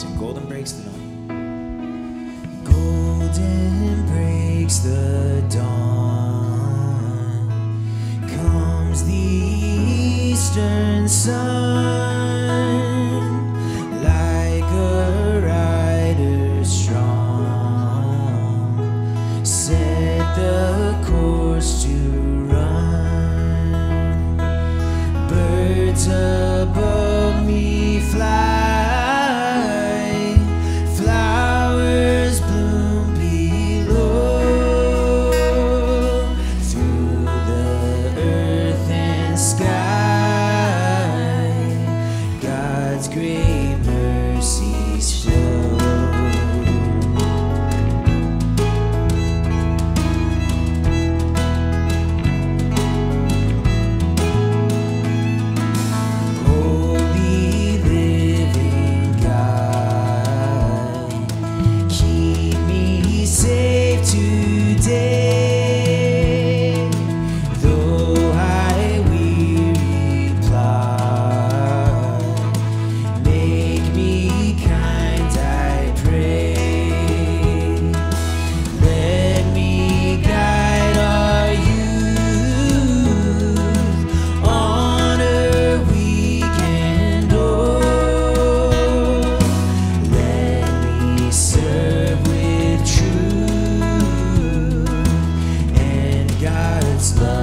Sing golden breaks the dawn. Golden breaks the dawn. Comes the eastern sun, like a rider strong, set the course to run. Birds above me fly, flowers bloom below, through the earth and sky, God's great mercies flow. Holy living God, keep me safe today, though I weary plod. Make me kind, I pray. Let me guide our youth, honor weak and old. Let me serve with truth and God's love.